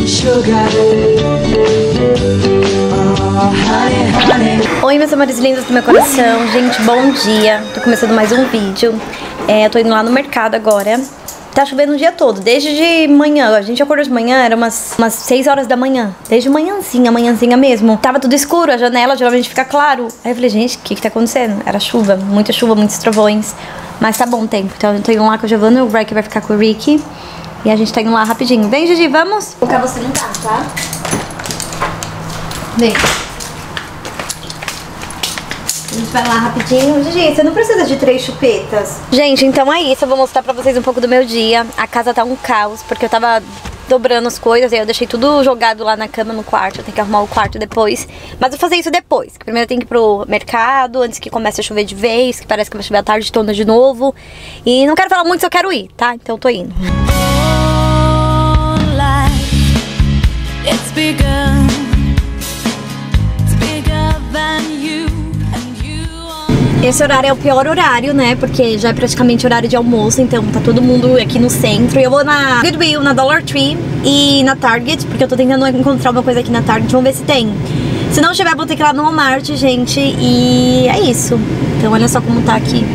sugar. Oh, honey, honey. Oi, meus amores lindos do meu coração. Gente, bom dia. Tô começando mais um vídeo. Eu tô indo lá no mercado agora. Tá chovendo o dia todo, desde de manhã. A gente acordou de manhã, era umas 6 horas da manhã. Desde manhãzinha mesmo. Tava tudo escuro, a janela geralmente fica claro. Aí eu falei, gente, o que tá acontecendo? Era chuva, muitos trovões. Mas tá bom o tempo. Então eu tô indo lá com a Giovana, o Rick vai ficar com o Rick. E a gente tá indo lá rapidinho. Vem, Gigi, vamos? Vou colocar você no carro, tá? Vem. A gente vai lá rapidinho. Gigi, você não precisa de 3 chupetas. Gente, então é isso. Eu vou mostrar pra vocês um pouco do meu dia. A casa tá um caos, porque eu tava dobrando as coisas. Aí eu deixei tudo jogado lá na cama, no quarto. Eu tenho que arrumar o quarto depois. Mas eu vou fazer isso depois. Primeiro eu tenho que ir pro mercado, antes que comece a chover de vez. Que parece que vai chover a tarde toda de novo. E não quero falar muito se eu quero ir, tá? Então eu tô indo. It's begun. It's bigger than you. Esse horário é o pior horário, né? Porque já é praticamente horário de almoço, então tá todo mundo aqui no centro. E eu vou na Goodwill, na Dollar Tree e na Target, porque eu tô tentando encontrar uma coisa aqui na Target. Vamos ver se tem. Se não tiver, vou ter que ir lá no Walmart, gente. E é isso. Então olha só como tá aqui.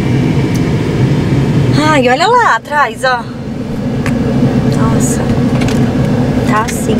Ai, olha lá atrás, ó. Nossa. Tá assim.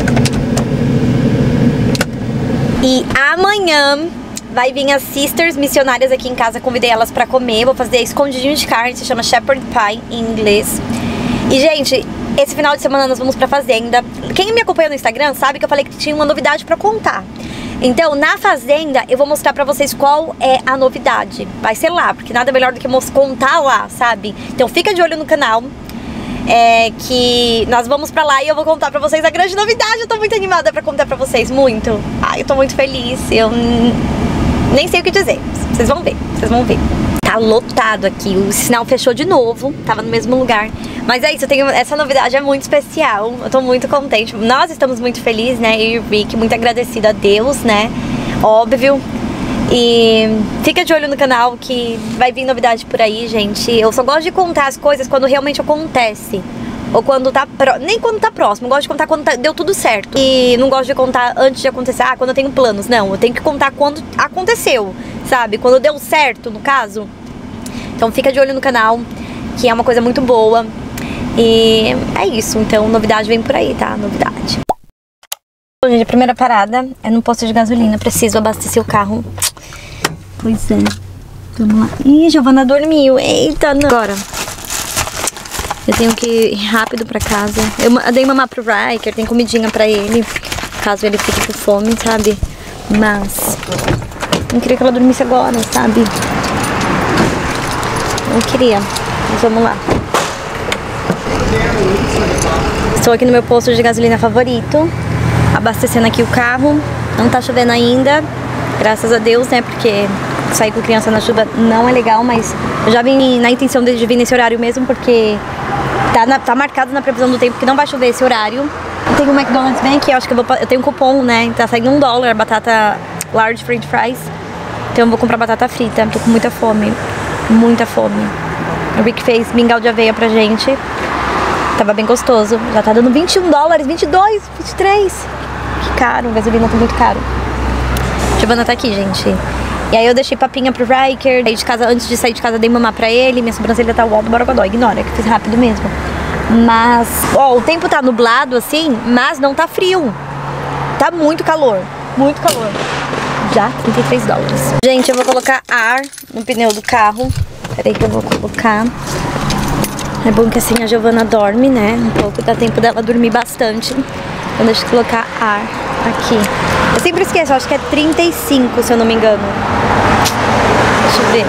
E amanhã vai vir as sisters missionárias aqui em casa, convidei elas pra comer. Vou fazer escondidinho de carne, se chama shepherd pie em inglês. E, gente, esse final de semana nós vamos pra fazenda. Quem me acompanha no Instagram sabe que eu falei que tinha uma novidade pra contar. Então, na fazenda, eu vou mostrar pra vocês qual é a novidade. Vai ser lá, porque nada melhor do que contar lá, sabe? Então fica de olho no canal. Que nós vamos pra lá e eu vou contar pra vocês a grande novidade. Eu tô muito animada pra contar pra vocês, muito. Ai, eu tô muito feliz. Eu nem sei o que dizer. Vocês vão ver, vocês vão ver. Tá lotado aqui, o sinal fechou de novo. Tava no mesmo lugar. Mas é isso, essa novidade é muito especial. Eu tô muito contente. Nós estamos muito felizes, né? Eu e o Rick, muito agradecida a Deus, né? Óbvio. E fica de olho no canal que vai vir novidade por aí, gente. Eu só gosto de contar as coisas quando realmente acontece. Ou quando tá nem quando tá próximo. Eu gosto de contar quando deu tudo certo. E não gosto de contar antes de acontecer. Ah, quando eu tenho planos. Não, eu tenho que contar quando aconteceu, sabe? Quando deu certo, no caso. Então fica de olho no canal, que é uma coisa muito boa. E é isso. Então novidade vem por aí, tá? Novidade. Bom, gente, a primeira parada é no posto de gasolina. Preciso abastecer o carro. Pois é. Vamos lá. Ih, Giovana dormiu. Eita, não. Agora, eu tenho que ir rápido pra casa. Eu dei mamar pro Riker, tem comidinha pra ele, caso ele fique com fome, sabe? Mas não queria que ela dormisse agora, sabe? Não queria. Mas vamos lá. Estou aqui no meu posto de gasolina favorito, abastecendo aqui o carro. Não tá chovendo ainda, graças a Deus, né? Porque sair com criança na chuva não é legal, mas eu já vim na intenção de vir nesse horário mesmo, porque tá marcado na previsão do tempo que não vai chover esse horário. Eu tenho um McDonald's bem aqui, eu acho que eu tenho um cupom, né? Tá saindo $1, batata large french fries. Então eu vou comprar batata frita, tô com muita fome. Muita fome. O Rick fez mingau de aveia pra gente. Tava bem gostoso. Já tá dando $21, 22, 23. Que caro, gasolina tá muito caro. Giovana tá aqui, gente. E aí eu deixei papinha pro Riker. Saí de casa, antes de sair de casa, dei mamar pra ele. Minha sobrancelha tá uol do borogodó. Ignora, que fiz rápido mesmo. Mas, ó, o tempo tá nublado assim, mas não tá frio. Tá muito calor. Muito calor. Já $33. Gente, eu vou colocar ar no pneu do carro. Peraí que eu vou colocar. É bom que assim a Giovana dorme, né? Um pouco, dá tempo dela dormir bastante. Então deixa eu colocar ar aqui. Eu sempre esqueço, eu acho que é 35, se eu não me engano. Deixa eu ver.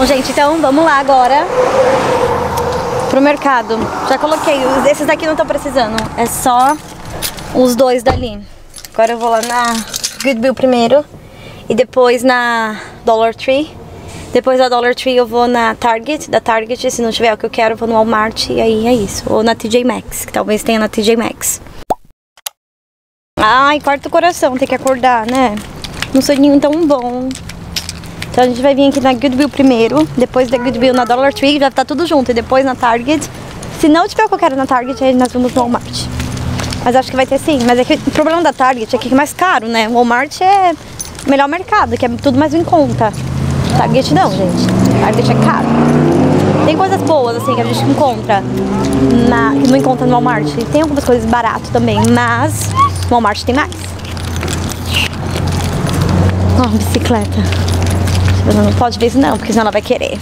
Bom, gente, então vamos lá agora pro mercado. Já coloquei, esses daqui não estão precisando, é só os dois dali. Agora eu vou lá na Goodwill primeiro e depois na Dollar Tree. Depois da Dollar Tree eu vou na Target, da Target, se não tiver o que eu quero eu vou no Walmart e aí é isso. Ou na TJ Maxx, que talvez tenha na TJ Maxx. Ai, corta o coração, tem que acordar, né? Não sou nenhum tão bom. Então a gente vai vir aqui na Goodwill primeiro, depois da Goodwill na Dollar Tree, vai estar tudo junto, e depois na Target. Se não tiver o que eu quero na Target, aí nós vamos no Walmart. Mas acho que vai ter sim, mas é que o problema da Target é que é mais caro, né? O Walmart é o melhor mercado, que é tudo mais em conta. Target não, gente. Target é caro. Tem coisas boas, assim, que a gente encontra, que não encontra no Walmart. Tem algumas coisas baratas também, mas no Walmart tem mais. Ó, bicicleta. Ela não pode ver isso não, porque senão ela vai querer.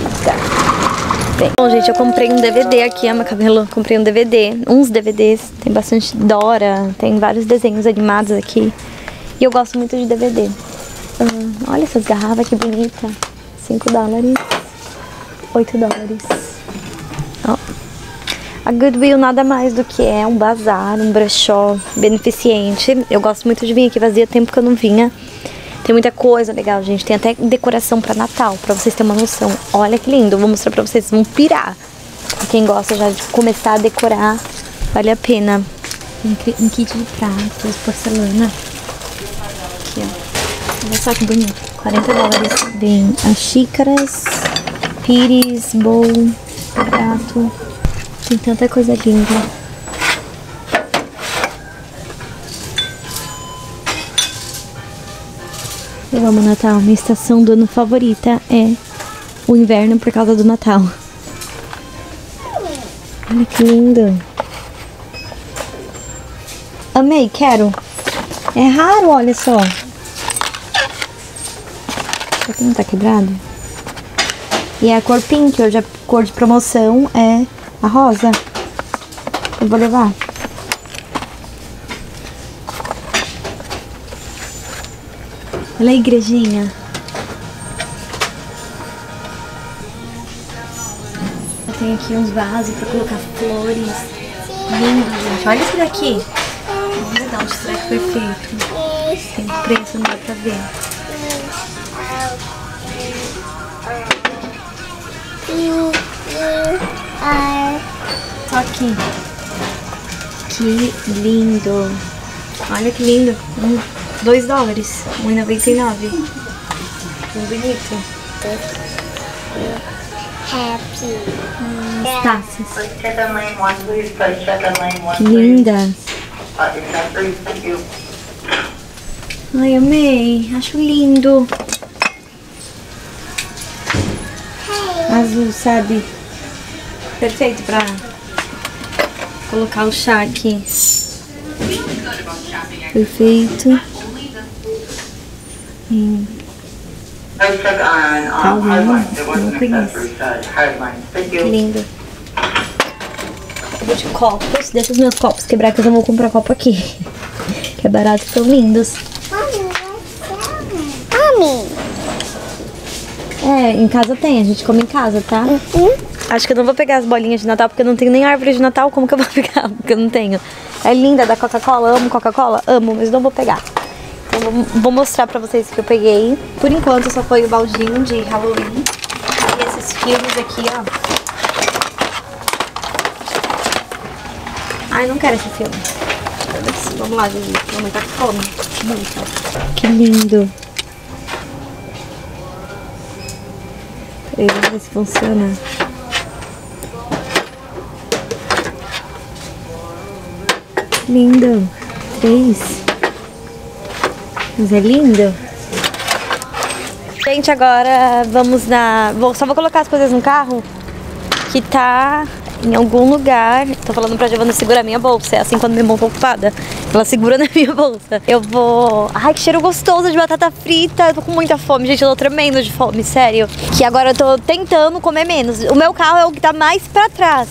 Bom, gente, eu comprei um DVD aqui, ó, meu cabelo. Comprei um DVD, uns DVDs. Tem bastante Dora, tem vários desenhos animados aqui. E eu gosto muito de DVD. Olha essas garrafas, que bonita. 5 dólares. 8 dólares. Ó. A Goodwill nada mais do que é um bazar, um brechó beneficente. Eu gosto muito de vir aqui, fazia tempo que eu não vinha. Tem muita coisa legal, gente. Tem até decoração pra Natal, pra vocês terem uma noção. Olha que lindo, vou mostrar pra vocês, vão pirar. Pra quem gosta já de começar a decorar, vale a pena. Tem um kit de pratos, porcelana. Aqui, ó. Olha só que bonito. 40 dólares. Vem as xícaras, pires, bowl, prato. Tem tanta coisa linda. Eu amo Natal. Minha estação do ano favorita é o inverno por causa do Natal. Olha que lindo. Amei, quero. É raro, olha só. Será que não tá quebrado? E a cor pink, hoje a cor de promoção é a rosa. Eu vou levar. Olha a igrejinha. Eu tenho aqui uns vasos pra colocar flores. Lindo, gente. Olha esse daqui. Vamos ver onde será que foi feito. Tem preço, não dá pra ver. Só aqui. Que lindo. Olha que lindo. 2 dólares, 1,99. Que bonito. Happy. Taças. Que linda. Ai, amei. Acho lindo. Azul, sabe? Perfeito pra colocar o chá aqui. Perfeito. Calma, não conheço. Que lindo. Eu vou de copos. Deixa os meus copos quebrar que eu já vou comprar copo aqui. Que é barato, são lindos. Mami. É, em casa tem, a gente come em casa, tá? Acho que eu não vou pegar as bolinhas de Natal porque eu não tenho nem árvore de Natal. Como que eu vou pegar? Porque eu não tenho. É linda, da Coca-Cola. Amo Coca-Cola? Amo, mas não vou pegar. Então vou mostrar pra vocês o que eu peguei. Por enquanto só foi o baldinho de Halloween. E esses filmes aqui, ó. Ai, não quero esse filme. Vamos lá, Jesus. Mamãe tá com fome. Muito. Que lindo. Peraí, vamos ver se funciona. Lindo. 3. Mas é lindo. Gente, agora vamos na... Só vou colocar as coisas no carro que tá em algum lugar. Tô falando pra Giovana segurar minha bolsa. É assim quando minha mão tá ocupada. Ela segura na minha bolsa. Eu vou... Ai, que cheiro gostoso de batata frita. Eu tô com muita fome, gente. Eu tô tremendo de fome, sério. Que agora eu tô tentando comer menos. O meu carro é o que tá mais pra trás.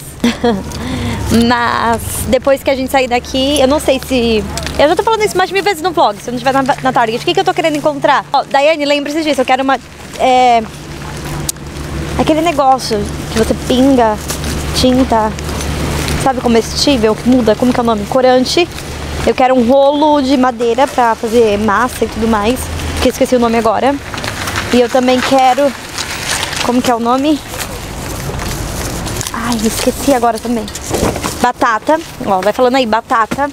Mas depois que a gente sair daqui, eu não sei se... Eu já tô falando isso mais de 1000 vezes no vlog, se eu não estiver na Target. O que eu tô querendo encontrar? Ó, Daiane, lembre-se disso, eu quero uma... Aquele negócio que você pinga tinta, sabe, comestível, que muda, como que é o nome? Corante. Eu quero um rolo de madeira pra fazer massa e tudo mais, que eu esqueci o nome agora. E eu também quero, como que é o nome? Ai, esqueci agora também. Batata, ó, vai falando aí, batata.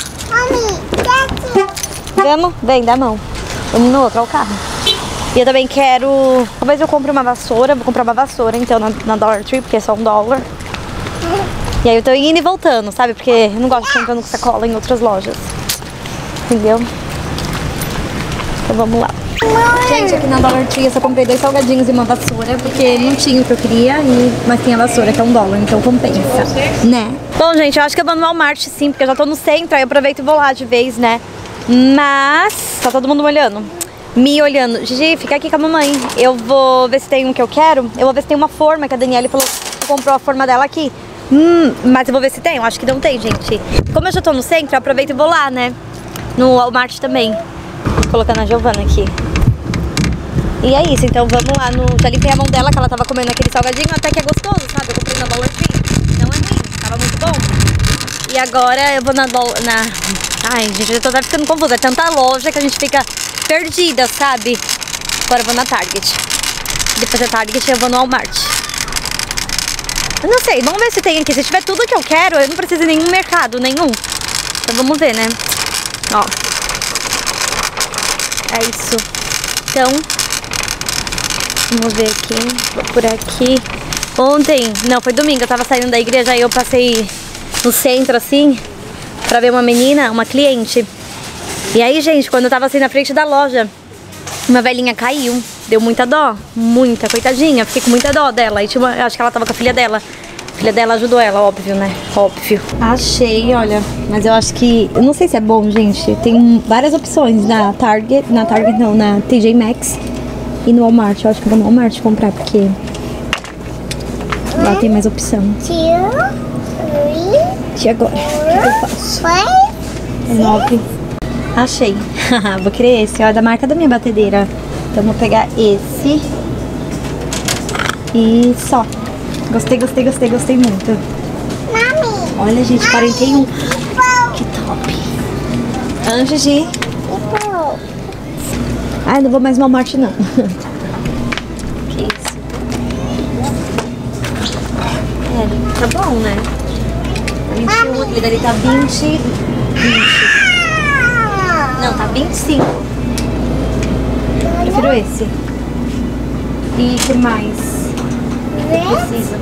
Vamos? Vem, dá a mão. Vamos no outro, ao carro. E eu também quero... Talvez eu compre uma vassoura. Vou comprar uma vassoura, então, na Dollar Tree, porque é só $1. E aí eu tô indo e voltando, sabe? Porque eu não gosto de ficar entrando com sacola em outras lojas. Entendeu? Então vamos lá. Gente, aqui na Dollar Tree eu só comprei 2 salgadinhos e uma vassoura, porque não tinha o que eu queria, mas tem a vassoura, que é $1, então compensa, né? Bom, gente, eu acho que eu vou no Walmart sim, porque eu já tô no centro, aí eu aproveito e vou lá de vez, né? Mas tá todo mundo me olhando. Gigi, fica aqui com a mamãe. Eu vou ver se tem um que eu quero. Eu vou ver se tem uma forma, que a Daniele falou que comprou a forma dela aqui. Mas eu vou ver se tem, eu acho que não tem, gente. Como eu já tô no centro, eu aproveito e vou lá, né? No Walmart também. Vou colocar na Giovana aqui. E é isso, então vamos lá no... Já limpei a mão dela, que ela tava comendo aquele salgadinho, até que é gostoso, sabe? Eu comprei na Dollar Tree, não é ruim, tava muito bom. E agora eu vou na... Ai, gente, eu tô até ficando confusa, é tanta loja que a gente fica perdida, sabe? Agora eu vou na Target. Depois da Target eu vou no Walmart. Eu não sei, vamos ver se tem aqui. Se tiver tudo que eu quero, eu não preciso de nenhum mercado, nenhum. Então vamos ver, né? Ó. É isso. Então... Vamos ver aqui, vou por aqui. Ontem, não, foi domingo, eu tava saindo da igreja, aí eu passei no centro, assim, pra ver uma menina, uma cliente. E aí, gente, quando eu tava assim na frente da loja, uma velhinha caiu. Deu muita dó, muita, coitadinha. Fiquei com muita dó dela. E eu acho que ela tava com a filha dela. A filha dela ajudou ela, óbvio, né? Óbvio. Achei, olha. Mas eu acho que... Eu não sei se é bom, gente. Tem várias opções na Target. Na Target não, na TJ Maxx. E no Walmart, eu acho que eu vou no Walmart comprar, porque lá tem mais opção. E agora? O que eu faço? 9. Achei. Vou querer esse, ó, da marca da minha batedeira. Então vou pegar esse. E só. Gostei muito. Olha, gente, 41. Que top. Antes de... Ai, não vou mais no Walmart, não. Que isso? É, tá bom, né? 21, aquele dali tá 20. Não, tá 25. Prefiro esse. E que mais? Precisa.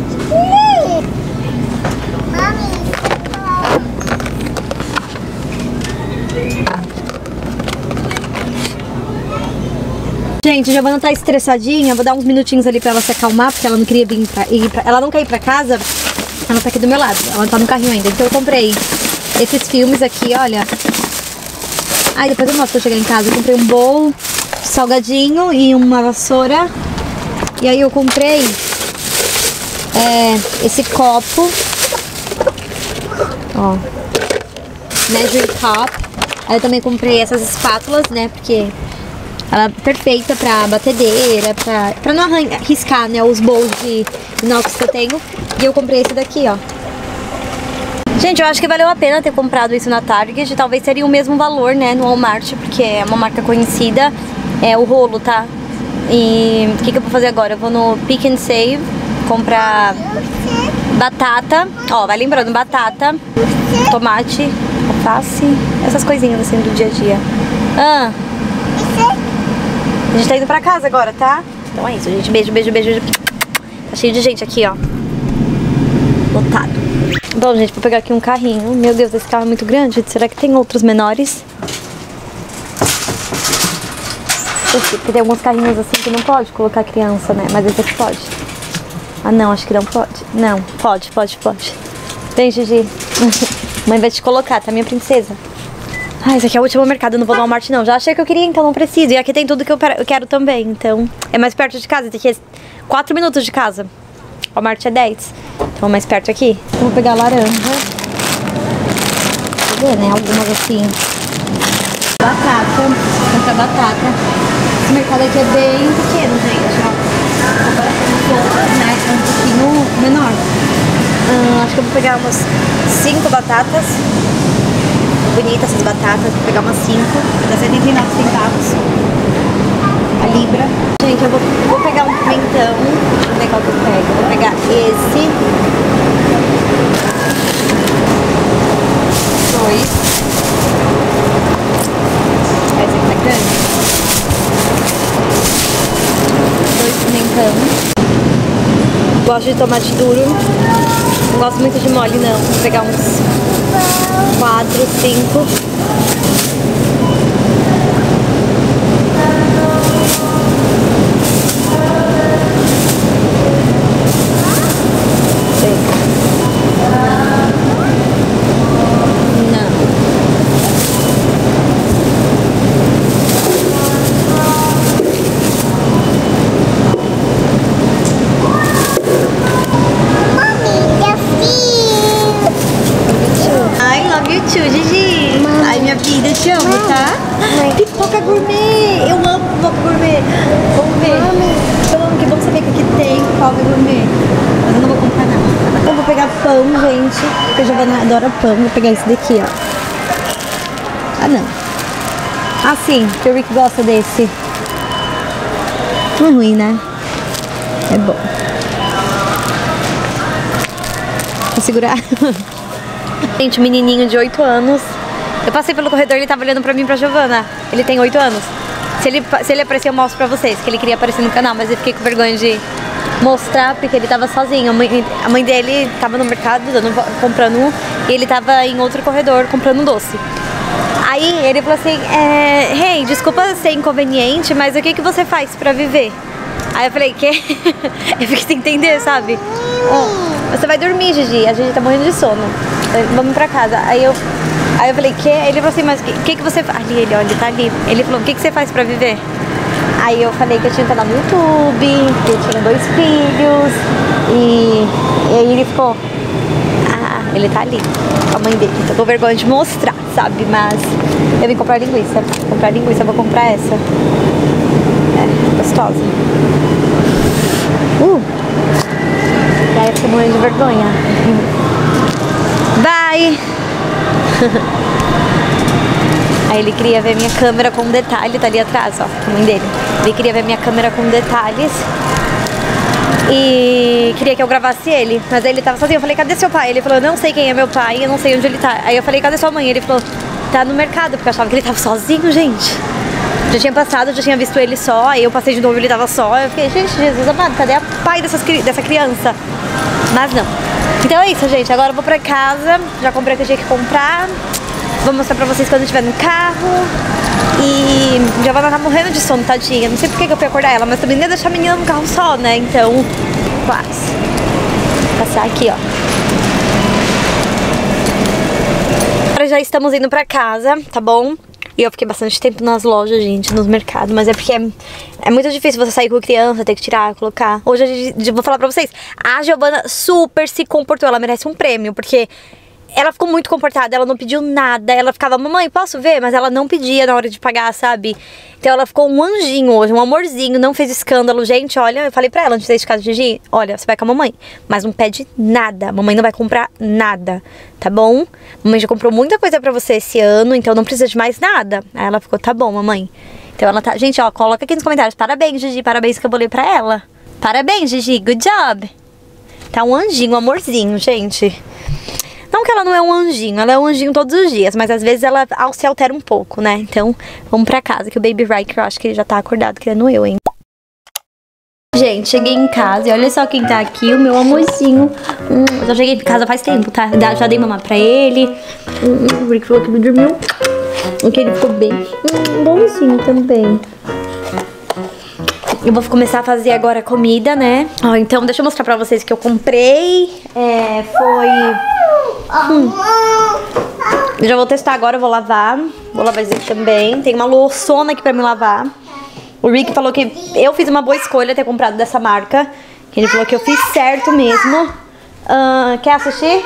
Gente, a Giovana tá estressadinha, vou dar uns minutinhos ali pra ela se acalmar, porque ela não queria vir ela não quer ir pra casa, ela tá aqui do meu lado, ela tá no carrinho ainda. Então eu comprei esses filmes aqui, olha. Ai, depois eu mostro pra eu chegar em casa. Eu comprei um bowl, salgadinho e uma vassoura. E aí eu comprei esse copo, ó, measuring cup. Aí eu também comprei essas espátulas, né, porque ela é perfeita pra batedeira, pra não riscar, né, os bowls de inox que eu tenho. E eu comprei esse daqui, ó. Gente, eu acho que valeu a pena ter comprado isso na Target. Talvez seria o mesmo valor, né, no Walmart, porque é uma marca conhecida. É o rolo, tá? E o que eu vou fazer agora? Eu vou no Pick and Save comprar batata. Ó, vai lembrando, batata, tomate, alface, essas coisinhas assim do dia a dia. A gente tá indo pra casa agora, tá? Então é isso, gente. Beijo. Tá cheio de gente aqui, ó. Lotado. Bom, gente, vou pegar aqui um carrinho. Meu Deus, esse carro é muito grande. Será que tem outros menores? Porque tem alguns carrinhos assim que não pode colocar criança, né? Mas esse aqui pode. Ah, não, acho que não pode. Não, pode. Vem, Gigi. Mãe vai te colocar, tá, minha princesa? Ah, esse aqui é o último mercado, eu não vou no Walmart não. Já achei que eu queria, então não preciso. E aqui tem tudo que eu quero também, então... É mais perto de casa, tem que 4 minutos de casa. O Walmart é 10. Então mais perto aqui. Vou pegar laranja. Deixa eu ver, né? Algumas assim. Batata. Comprar batata. Esse mercado aqui é bem pequeno, gente, ó. Comparação com outros, né? pegando menor. Acho que eu vou pegar umas 5 batatas. Bonitas essas batatas, vou pegar umas 5. Dá 79 centavos a libra. Gente, eu vou pegar um pimentão. Deixa eu ver qual que eu pego. Vou pegar esse. 2. Esse aqui tá grande. 2 pimentão. Gosto de tomate duro. Não gosto muito de mole, não. Vou pegar uns 4, 5. Pipoca gourmet! Eu amo pipoca gourmet! Vamos ver! Eu amo, que bom saber que aqui tem pipoca gourmet. Mas eu não vou comprar nada. Eu vou pegar pão, gente, porque a Giovana adora pão. Vou pegar esse daqui, ó. Ah, não. Ah, sim, que o Rick gosta desse. Não é ruim, né? É bom. Vou segurar. Gente, menininho de 8 anos. Eu passei pelo corredor, ele tava olhando pra mim e pra Giovana. Ele tem 8 anos. Se ele aparecer, eu mostro pra vocês, que ele queria aparecer no canal, mas eu fiquei com vergonha de mostrar, porque ele tava sozinho. A mãe dele tava no mercado comprando um, e ele tava em outro corredor comprando um doce. Aí ele falou assim, hey, desculpa ser inconveniente, mas o que você faz pra viver? Aí eu falei, que? Eu fiquei sem entender, sabe? Você vai dormir, Gigi, a gente tá morrendo de sono. Vamos pra casa. Aí eu falei, que? Ele falou assim, mas o que você faz? Ali, ele, olha, ele tá ali. Ele falou, o que você faz pra viver? Aí eu falei que eu tinha um canal no YouTube, que eu tinha 2 filhos. E aí ele ficou, ele tá ali, com a mãe dele. Tô com vergonha de mostrar, sabe? Mas eu vim comprar linguiça. Eu vou comprar essa. Gostosa. E aí eu fiquei morrendo de vergonha. Vai! Aí ele queria ver minha câmera com detalhe, tá ali atrás, ó, a mãe dele. Ele queria ver minha câmera com detalhes e queria que eu gravasse ele, mas aí ele tava sozinho. Eu falei, cadê seu pai? Ele falou, eu não sei quem é meu pai, eu não sei onde ele tá. Aí eu falei, cadê sua mãe? Ele falou, tá no mercado, porque eu achava que ele tava sozinho, gente. Já tinha passado, já tinha visto ele só, aí eu passei de novo e ele tava só. Eu fiquei, gente, Jesus amado, cadê a pai dessa criança? Mas não. Então é isso, gente, agora eu vou pra casa, já comprei o que eu tinha que comprar. Vou mostrar pra vocês quando eu estiver no carro. E já vai estar morrendo de sono, tadinha. Não sei por que eu fui acordar ela, mas também nem ia deixar a menina no carro só, né? Então, quase. Vou passar aqui, ó. Agora já estamos indo pra casa, tá bom? E eu fiquei bastante tempo nas lojas, gente, nos mercados. Mas é porque é muito difícil você sair com criança, ter que tirar, colocar. Hoje eu vou falar pra vocês, a Giovana super se comportou. Ela merece um prêmio, porque ela ficou muito comportada, ela não pediu nada. Ela ficava, mamãe, posso ver? Mas ela não pedia na hora de pagar, sabe? Então ela ficou um anjinho hoje, um amorzinho, não fez escândalo. Gente, olha, eu falei pra ela antes de sair de casa, Gigi, olha, você vai com a mamãe, mas não pede nada. Mamãe não vai comprar nada, tá bom? Mamãe já comprou muita coisa pra você esse ano, então não precisa de mais nada. Aí ela ficou, tá bom, mamãe. Então ela tá... Gente, ó, coloca aqui nos comentários, parabéns, Gigi, parabéns que eu vou ler pra ela. Parabéns, Gigi, good job. Tá um anjinho, um amorzinho, gente. Não que ela não é um anjinho, ela é um anjinho todos os dias, mas às vezes ela se altera um pouco, né? Então, vamos pra casa, que o Baby Riker, eu acho que ele já tá acordado, querendo eu, hein? Gente, cheguei em casa e olha só quem tá aqui, o meu amorzinho. Eu já cheguei em casa faz tempo, tá? Já dei mamar pra ele. O Rick falou que ele dormiu. Que ele ficou bem. Bonzinho também. Eu vou começar a fazer agora a comida, né? Ó, então deixa eu mostrar pra vocês que eu comprei. Eu já vou testar agora, eu vou lavar. Vou lavar isso aqui também. Tem uma loçona aqui pra me lavar. O Rick falou que eu fiz uma boa escolha ter comprado dessa marca. Ele falou que eu fiz certo mesmo. Quer assistir?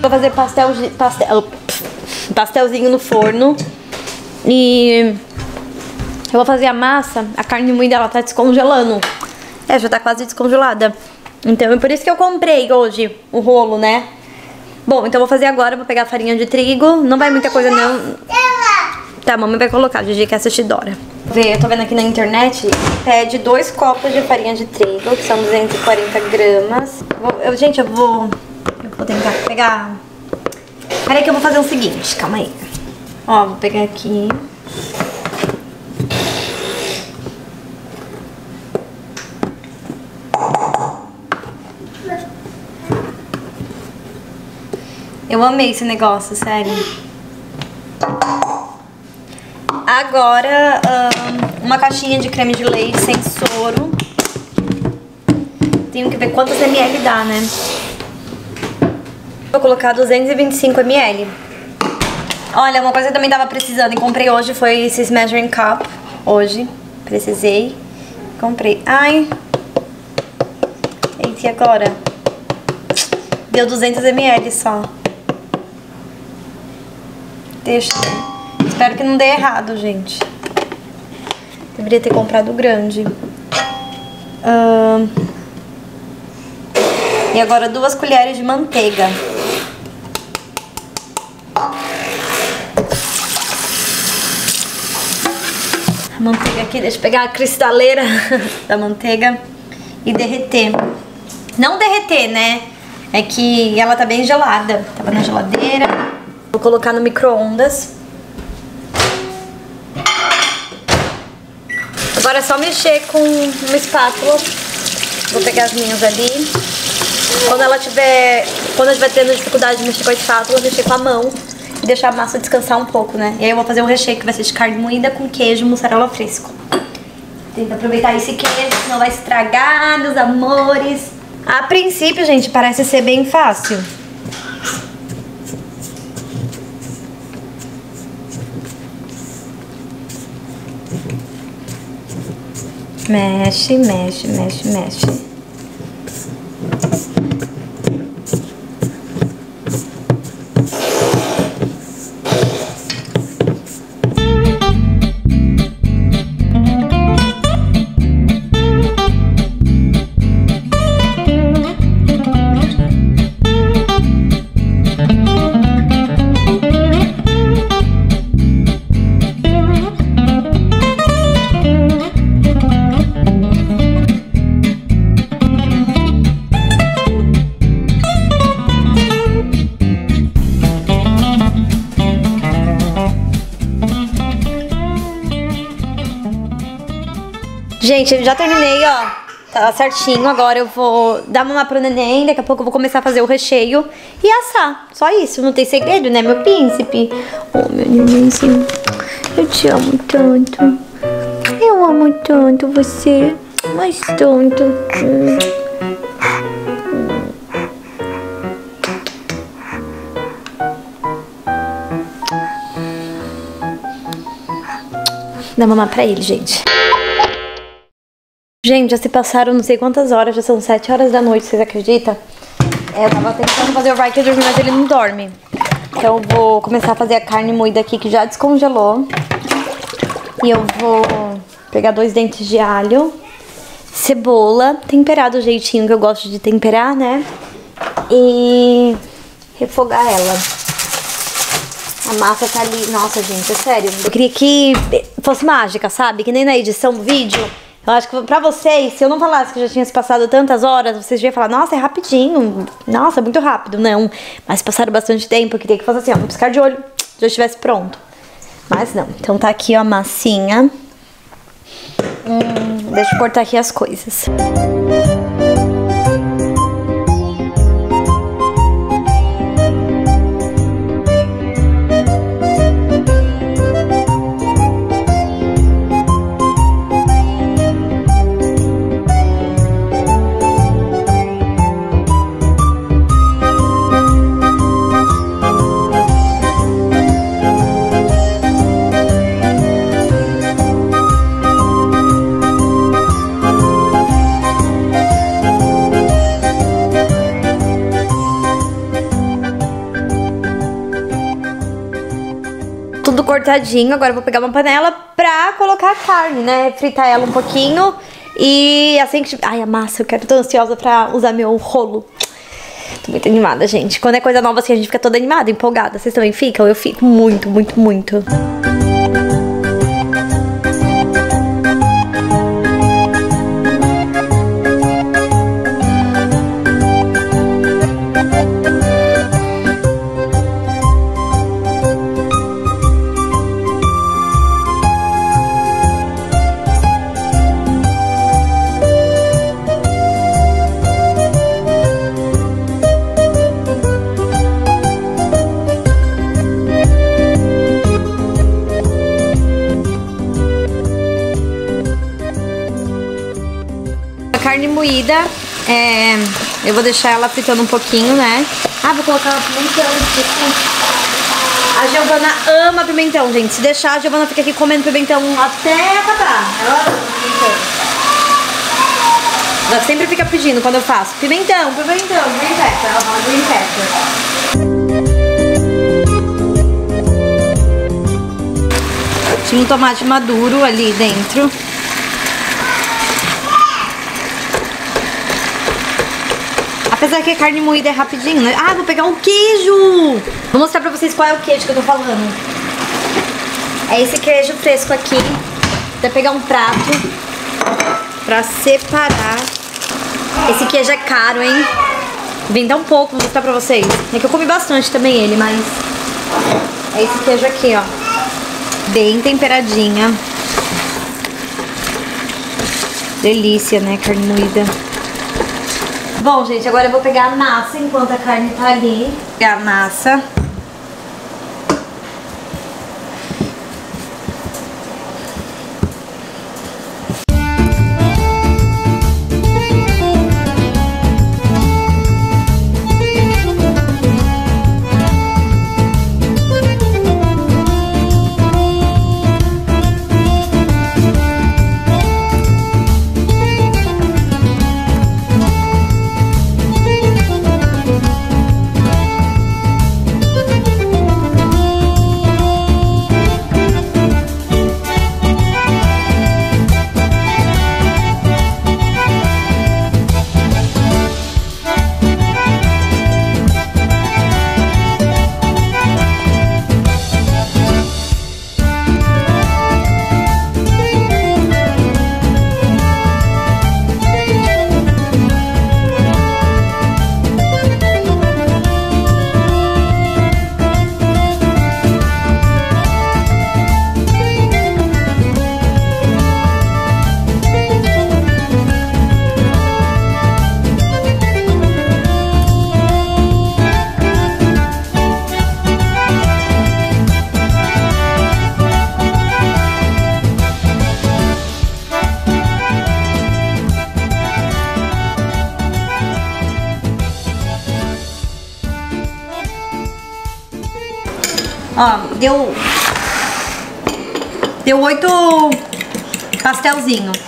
Vou fazer pastelzinho no forno. E eu vou fazer a massa. A carne moída, ela tá descongelando. É, já tá quase descongelada. Então é por isso que eu comprei hoje o rolo, né? Bom, então eu vou fazer agora. Vou pegar a farinha de trigo. Não vai muita coisa não. Tá, a mamãe vai colocar, Gigi quer assistir Dora. Eu tô vendo aqui na internet, pede 2 copos de farinha de trigo, que são 240 gramas. Gente, eu vou tentar pegar... Peraí que eu vou fazer o seguinte, calma aí. Ó, vou pegar aqui. Eu amei esse negócio, sério. Agora, uma caixinha de creme de leite sem soro. Tenho que ver quantos ml dá, né? Vou colocar 225 ml. Olha, uma coisa que eu também tava precisando e comprei hoje foi esses measuring cup. Hoje, precisei. Comprei. Ai. Eita, e agora? Deu 200 ml só. Deixa, né? Espero que não dê errado, gente. Deveria ter comprado o grande. E agora 2 colheres de manteiga. A manteiga aqui, deixa eu pegar a cristaleira da manteiga e derreter. Não derreter, né? É que ela tá bem gelada. Tava na geladeira. Vou colocar no micro-ondas. Agora é só mexer com uma espátula. Vou pegar as minhas ali. Quando eu estiver tendo dificuldade de mexer com a espátula, mexer com a mão e deixar a massa descansar um pouco, né? E aí eu vou fazer um recheio que vai ser de carne moída com queijo e mussarela fresco. Tenta aproveitar esse queijo, senão vai estragar, meus amores. A princípio, gente, parece ser bem fácil. Mexe, mexe, mexe, mexe. Gente, já terminei, ó. Tá certinho. Agora eu vou dar mamar pro neném. Daqui a pouco eu vou começar a fazer o recheio e assar. Só isso, não tem segredo, né, meu príncipe? Oh, meu nenenzinho. Eu te amo tanto. Eu amo tanto você. Mas tanto. Dá mamar pra ele, gente. Gente, já se passaram não sei quantas horas, já são 7 horas da noite, vocês acreditam? Eu tava tentando fazer o Ryker dormir, mas ele não dorme. Então eu vou começar a fazer a carne moída aqui, que já descongelou. E eu vou pegar 2 dentes de alho, cebola, temperar do jeitinho que eu gosto de temperar, né? E refogar ela. A massa tá ali. Nossa, gente, é sério. Eu queria que fosse mágica, sabe? Que nem na edição do vídeo. Eu acho que pra vocês, se eu não falasse que já tinha se passado tantas horas, vocês iam falar, nossa, é rapidinho. Nossa, é muito rápido. Não, mas passaram bastante tempo. Eu queria que fosse assim, ó, um piscar de olho, já estivesse pronto. Mas não. Então tá aqui, ó, a massinha. Deixa eu cortar aqui as coisas. cortadinho. Agora eu vou pegar uma panela pra colocar a carne, né? Fritar ela um pouquinho. E assim que... Ai, a massa, tô ansiosa pra usar meu rolo. Tô muito animada, gente. Quando é coisa nova assim, a gente fica toda animada, empolgada. Vocês também ficam? Eu fico muito, muito, muito. Carne moída, eu vou deixar ela fritando um pouquinho, né? Ah, vou colocar pimentão. A Giovana ama pimentão, gente. Se deixar, a Giovana fica aqui comendo pimentão até acabar. Ela ama pimentão. Ela sempre fica pedindo quando eu faço. Pimentão, pimentão, green pepper. Ela fala green pepper. Tinha um tomate maduro ali dentro. Apesar que a carne moída é rapidinho, né? Ah, vou pegar um queijo! Vou mostrar pra vocês qual é o queijo que eu tô falando. É esse queijo fresco aqui. Vou pegar um prato pra separar. Esse queijo é caro, hein? Vem tão pouco, vou mostrar pra vocês. É que eu comi bastante também ele, mas... É esse queijo aqui, ó. Bem temperadinha. Delícia, né? Carne moída. Bom, gente, agora eu vou pegar a massa enquanto a carne tá ali. Vou pegar a massa. Ó, deu 8 pastelzinhos.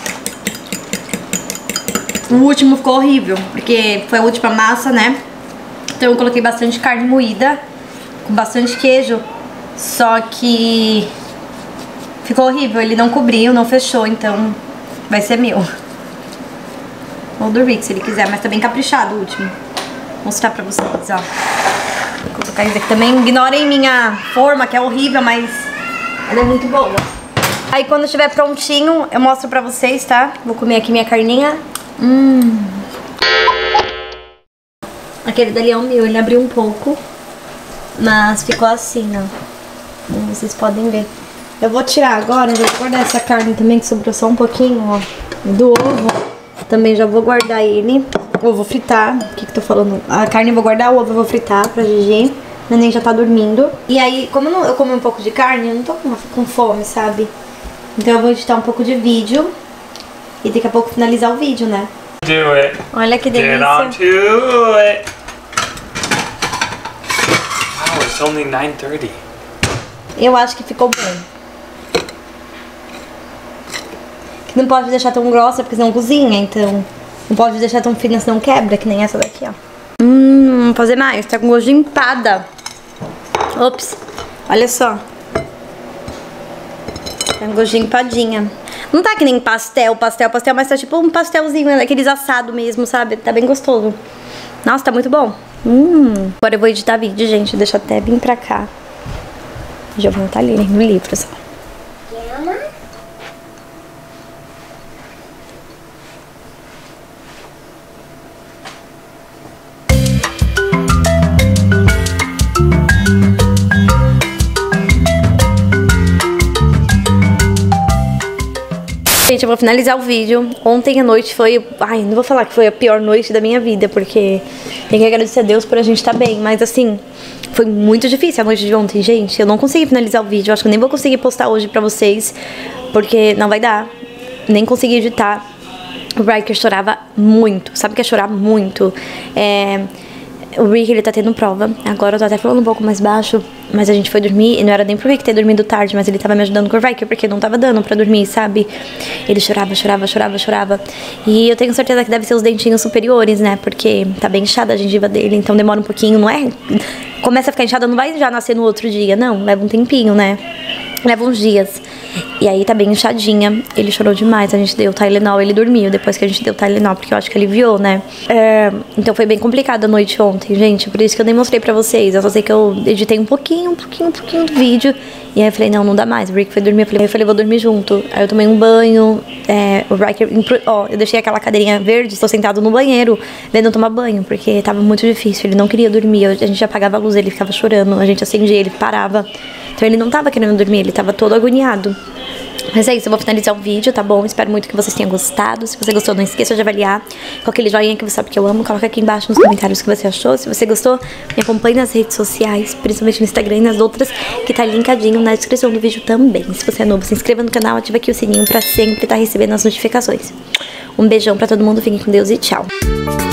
O último ficou horrível, porque foi a última massa, né? Então eu coloquei bastante carne moída, com bastante queijo. Só que ficou horrível, ele não cobriu, não fechou, então vai ser meu. Ou do Rick, se ele quiser, mas tá bem caprichado o último. Vou mostrar pra vocês, ó. Vou colocar isso aqui também. Ignorem minha forma, que é horrível, mas ela é muito boa. Aí quando estiver prontinho, eu mostro pra vocês, tá? Vou comer aqui minha carninha. Aquele dali é o meu, ele abriu um pouco, mas ficou assim, ó. Vocês podem ver. Eu vou tirar agora, eu vou guardar essa carne também, que sobrou só um pouquinho, ó, do ovo. Também já vou guardar ele. Eu vou fritar. O que que eu tô falando? A carne eu vou guardar, o ovo eu vou fritar pra Gigi. O neném já tá dormindo. E aí, como eu comi um pouco de carne, eu não tô com fome, sabe? Então eu vou editar um pouco de vídeo. E daqui a pouco finalizar o vídeo, né? Do it. Olha que delícia. Get on to it. Wow, it's only 9:30. Eu acho que ficou bom. Que não pode deixar tão grossa, porque senão cozinha, então... Não pode deixar tão fina, senão quebra, que nem essa daqui, ó. Vou fazer mais, tá com gosto de empada. Ops, olha só. Tem um gostinho de empadinha. Não tá que nem pastel, mas tá tipo um pastelzinho, né? Aqueles assados mesmo, sabe? Tá bem gostoso. Nossa, tá muito bom. Agora eu vou editar vídeo, gente. Deixa eu até vir pra cá. Já vou estar ali no livro, só. Gente, eu vou finalizar o vídeo. Ontem à noite foi... Ai, não vou falar que foi a pior noite da minha vida, porque tem que agradecer a Deus por a gente estar bem. Mas assim, foi muito difícil a noite de ontem, gente. Eu não consegui finalizar o vídeo. Eu acho que eu nem vou conseguir postar hoje pra vocês, porque não vai dar. Nem consegui editar. O Riker chorava muito. Sabe o que é chorar muito? O Rick, ele tá tendo prova. Agora eu tô até falando um pouco mais baixo, mas a gente foi dormir e não era nem pro Rick ter dormido tarde, mas ele tava me ajudando com o Rick, porque não tava dando pra dormir, sabe? Ele chorava. E eu tenho certeza que deve ser os dentinhos superiores, né? Porque tá bem inchada a gengiva dele, então demora um pouquinho, não é? Começa a ficar inchada, não vai já nascer no outro dia, não. Leva um tempinho, né? Leva uns dias. E aí tá bem inchadinha. Ele chorou demais. A gente deu Tylenol, ele dormiu depois que a gente deu Tylenol, porque eu acho que aliviou, né? Então foi bem complicada a noite ontem, gente. Por isso que eu nem mostrei pra vocês. Eu só sei que eu editei um pouquinho do vídeo. E aí eu falei, não dá mais. O Rick foi dormir. Eu falei, vou dormir junto. Aí eu tomei um banho. O Riker, eu deixei aquela cadeirinha verde. Estou sentado no banheiro, vendo eu tomar banho, porque tava muito difícil. Ele não queria dormir. A gente apagava a luz, ele ficava chorando. A gente acendia, ele parava. Então ele não tava querendo dormir, ele tava todo agoniado. Mas é isso, eu vou finalizar o vídeo, tá bom? Espero muito que vocês tenham gostado. Se você gostou, não esqueça de avaliar com aquele joinha que você sabe que eu amo. Coloca aqui embaixo nos comentários o que você achou. Se você gostou, me acompanhe nas redes sociais, principalmente no Instagram e nas outras, que tá linkadinho na descrição do vídeo também. Se você é novo, se inscreva no canal, ativa aqui o sininho pra sempre estar recebendo as notificações. Um beijão pra todo mundo, fiquem com Deus e tchau!